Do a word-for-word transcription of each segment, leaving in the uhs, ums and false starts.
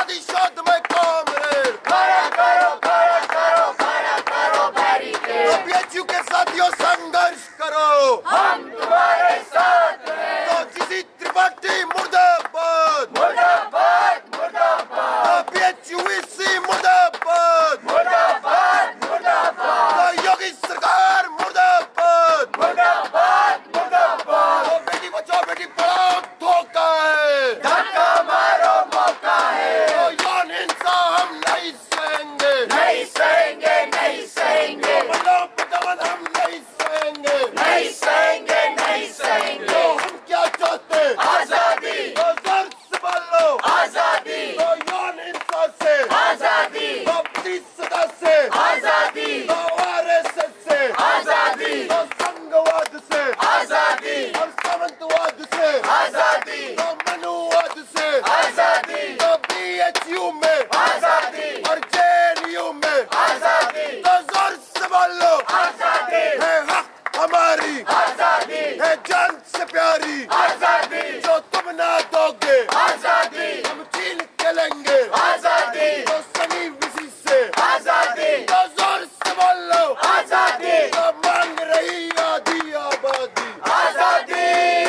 प्रतिशोध में कामरेड, खड़ा करो खड़ा करो खड़ा करो बैरिकेड। बीएचयू के साथियों संघर्ष करो, हम तुम्हारे साथ हैं। तो जिसी त्रिपाठी मुर्दाबाद, मुर्दाबाद मुर्दाबाद बीएचयू इसी मुर्दाबाद, मुर्दाबाद मुर्दाबाद योगी सरकार मुर्दाबाद, मुर्दाबाद मुर्दाबाद। तो बेटी बचाओ बेटी पढ़ाओ धोखा है, धक्का मारो मौका है। तो यौन हिंसा हम नहीं सहेंगे, नहीं सहेंगे नहीं सहेंगे बल्लो पटवन हम नहीं सहेंगे, नहीं सहेंगे नहीं सहेंगे। तो हम क्या चाहते, आजादी, तो जोर से बोलो आजादी, तो यौन हिंसा से, आजादी, तो सदा से, आजादी, तो आरएसएस से, आजादी, तो संघवाद से, आजादी, और सामंतवाद से, आजादी, तो मनुवाद से, आजादी, तो बीएचयू में, आजादी, और जेएनयू में, आजादी, तो जोर से बोलो आजादी, है हक हमारी, आजादी, है जान से प्यारी, आजादी, जो तुम ना दोगे आजादी, हम छीन के लेंगे, आजादी, तो सनी विसी से, आजादी, तो जोर से बोलो आजादी, तो मांग रही आधी आबादी, आजादी,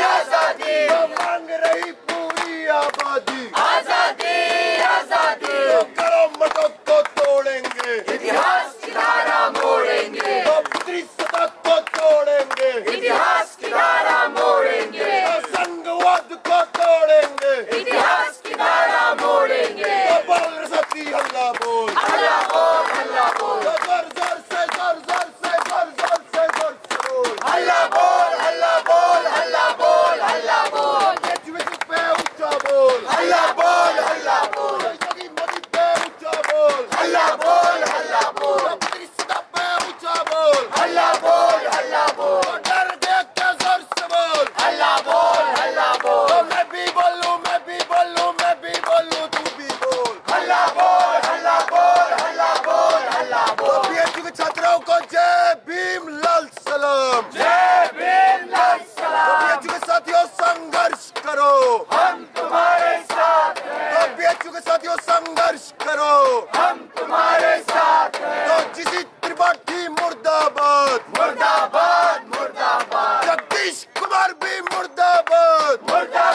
आजादी, तो मांग रही पूरी आबादी, आजादी, आजादी। तो करो मतो तो तोड़ेंगे, इतिहास की धारा मोड़ेंगे, तो पुत्री सदा को तोड़ेंगे, इतिहास की धारा मोड़ेंगे, तो संघवाद को तोड़ेंगे, इतिहास की धारा मोड़ेंगे। तो बोल सती हल्ला बोल, हल्ला बोल हल्ला बोल, तो जोर जोर से जोर जोर से जोर जोर से जोर से बोल, हल्ला बोल हल्ला बोल हल्ला बोल हल्ला बोल, बीएचयू पे ऊंचा बोल, हल्ला बोल हल्ला बोल, योगी मोदी पे ऊंचा बोल, हल्ला बोल हल्ला बोल, तो पुत्री सदा पे ऊंचा बोल, हल्ला बोल हल्ला बोल, तो डर गया क्या जोर से बोल, हल्ला बोल हल्ला बोल, तो मैं भी बोलूं मैं भी बोलूं मैं भी बोलूं तू भी बोल, हल्ला बोल हल्ला बोल हल्ला बोल हल्ला तो बोल। बीएचयू के छात्रों को जय भीम लाल सलाम, जय भीम लाल तो सलाम, बीएचयू के साथियों संघर्ष करो, हम तुम्हारे साथ हैं, तो बीएचयू के साथियों संघर्ष करो, हम तुम्हारे साथ हैं। तो जिसी त्रिपाठी मुर्दाबाद, मुर्दाबाद मुर्दाबाद, जगदीश कुमार भी मुर्दाबाद,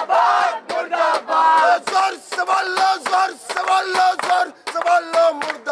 मुर्दाबाद मुर्दाबाद, तो जोर से बोलो जोर से बोलो जोर से बोलो मुर्दाबाद।